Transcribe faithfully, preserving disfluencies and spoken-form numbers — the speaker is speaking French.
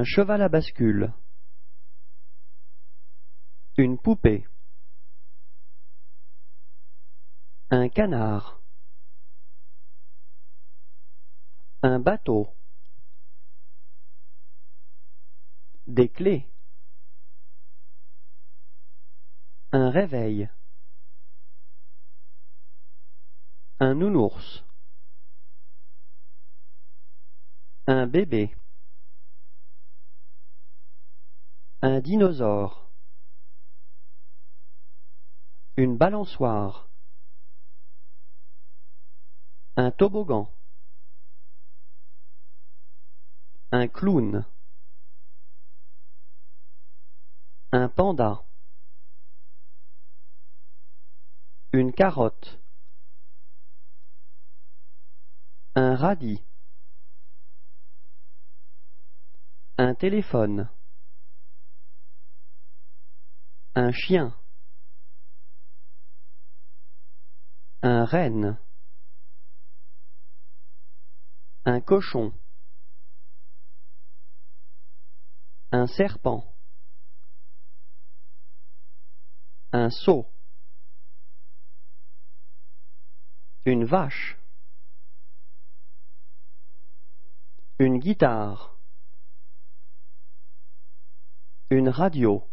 Un cheval à bascule. Une poupée. Un canard. Un bateau. Des clés. Un réveil. Un nounours. Un bébé. Un dinosaure. Une balançoire. Un toboggan. Un clown. Un panda. Une carotte. Un radis. Un téléphone. Un chien. Un renne. Un cochon. Un serpent. Un seau. Une vache. Une guitare. Une radio.